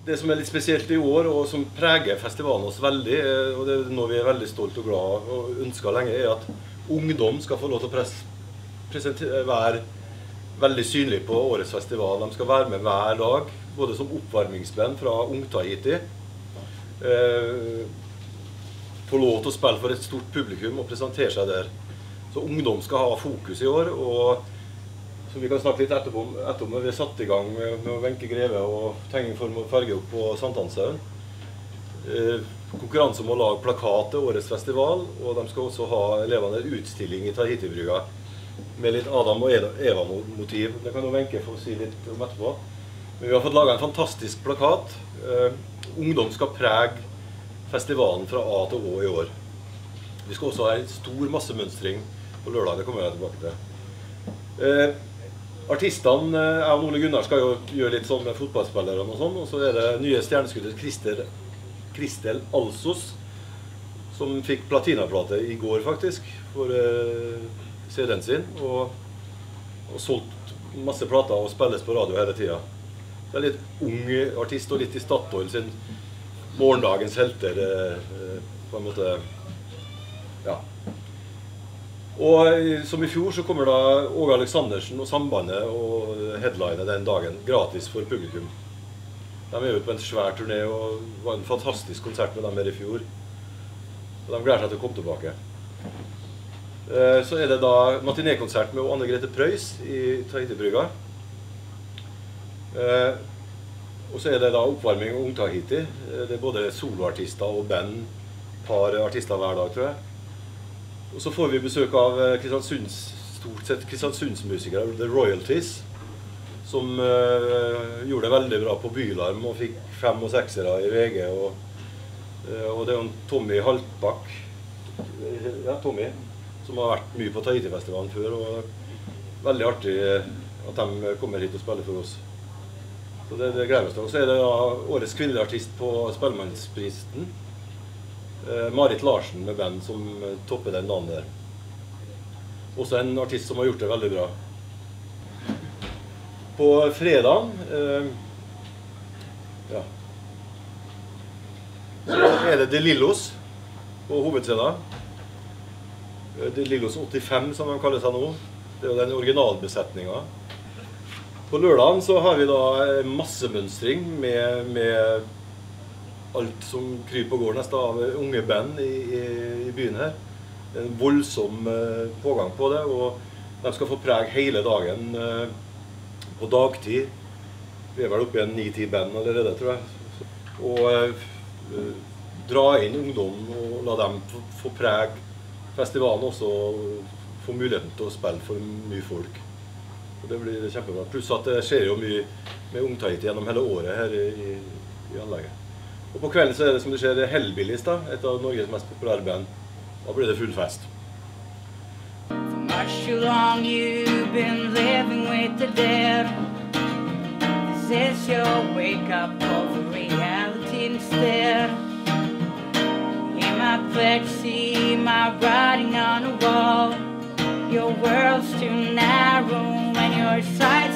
Det som litt spesielt i år, og som preger festivalen oss veldig, og det er noe vi veldig stolt og glad og ønsker lenge, at ungdom skal få lov til å være veldig synlig på årets festival. De skal være med hver dag, både som oppvarmingsband fra Ung-Tahiti, få lov til å spille for et stort publikum og presentere seg der. Så ungdom skal ha fokus i år, og som vi kan snakke litt etterpå om. Vi har satt i gang med Wenche Greve og tegning, form og farge opp på Sankthanshaugen. Konkurranse om å lage plakat til årets festival, og de skal også ha elevene en utstilling i Tahiti-brygga med litt Adam og Eva-motiv. Det kan jo Wenche få si litt om etterpå. Men vi har fått laget en fantastisk plakat. Ungdom skal prege festivalen fra A til Å i år. Vi skal også ha en stor massemønstring på lørdag, det kommer jeg tilbake til. Artistene, jeg og Ole Gunnar skal jo gjøre litt sånn med fotballspillere og sånn, og så er det nye stjerneskuddet Kristel Alsos, som fikk platinaplate i går faktisk, for CD-en sin, og solgt masse plater og spilles på radio hele tiden. Det er litt ung artist og litt i Statoil sin morgendagens helter, på en måte, ja. Og som i fjor så kommer da Åge Aleksandersen og Sambandet og headliner den dagen, gratis for publikum. De er jo på en svær turné, og det var en fantastisk konsert med dem her i fjor. Og de gleder seg til å komme tilbake. Så er det da matinékonsert med Anne Grete Preus i Tahiti-brygga. Og så er det da oppvarming av Ung-Tahiti. Det er både soloartister og band, par artister hver dag, tror jeg. Og så får vi besøk av stort sett Kristiansundsmusikere, The Royalties, som gjorde det veldig bra på Bylarm og fikk 5 og 6-ere i VG. Og det er jo en Tommy Haltbakk, ja, Tommy, som har vært mye på Tahiti-festivalen før, og veldig artig at de kommer hit og spiller for oss. Så det gleder vi oss til. Og så er det da årets kvinneartist på Spellemannsprisen, Marit Larsen med band som topper den navnet der. Også en artist som har gjort det veldig bra. På fredagen ja, så er det De Lillos på hovedscenen. De Lillos 85 som de kaller seg nå. Det er jo den originalbesetningen. På lørdagen så har vi da massemønstring med alt som kryper og går nesten av unge band i byen her. Det er en voldsom pågang på det, og de skal få prege hele dagen på dagtid. Vi er vel oppe i en 9-10 band allerede, tror jeg. Og dra inn ungdom og la dem få prege festivalen også, og få muligheten til å spille for mye folk. Og det blir kjempebra. Pluss at det skjer jo mye med Ung-Tahiti gjennom hele året her i anlegget. Og på kvelden så er det som det skjer Hellbillies da, et av Norges mest populære band. Da blir det full fest. For much too long you've been living with the dead. This is your wake-up call for reality instead. Hear my pledge, see my writing on the wall. Your world's too narrow when you're silent.